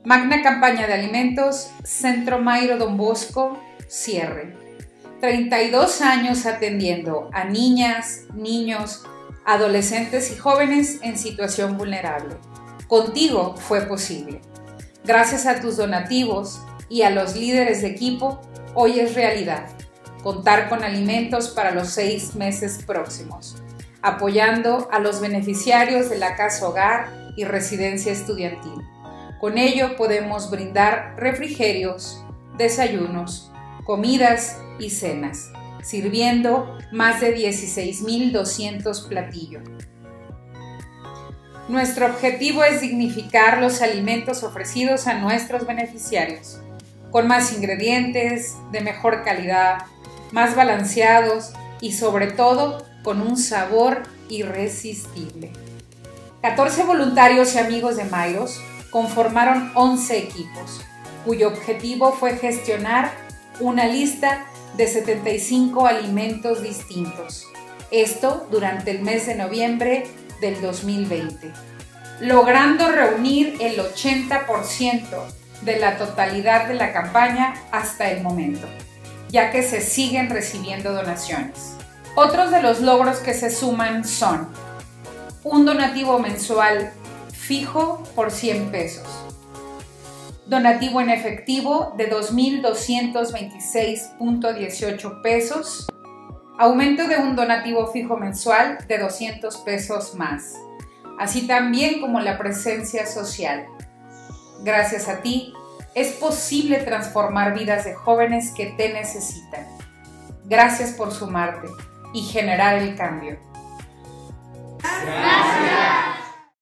Magna campaña de alimentos, Centro Mayro Don Bosco, cierre. 32 años atendiendo a niñas, niños, adolescentes y jóvenes en situación vulnerable. Contigo fue posible. Gracias a tus donativos y a los líderes de equipo, hoy es realidad. Contar con alimentos para los 6 meses próximos, apoyando a los beneficiarios de la Casa Hogar y Residencia Estudiantil. Con ello podemos brindar refrigerios, desayunos, comidas y cenas, sirviendo más de 16,200 platillos. Nuestro objetivo es dignificar los alimentos ofrecidos a nuestros beneficiarios, con más ingredientes, de mejor calidad, más balanceados y sobre todo con un sabor irresistible. 14 voluntarios y amigos de Mayros conformaron 11 equipos, cuyo objetivo fue gestionar una lista de 75 alimentos distintos. Esto durante el mes de noviembre del 2020, logrando reunir el 80% de la totalidad de la campaña hasta el momento, ya que se siguen recibiendo donaciones. Otros de los logros que se suman son un donativo mensual fijo por 100 pesos, donativo en efectivo de 2,226.18 pesos, aumento de un donativo fijo mensual de 200 pesos más, así también como la presencia social. Gracias a ti, es posible transformar vidas de jóvenes que te necesitan. Gracias por sumarte y generar el cambio.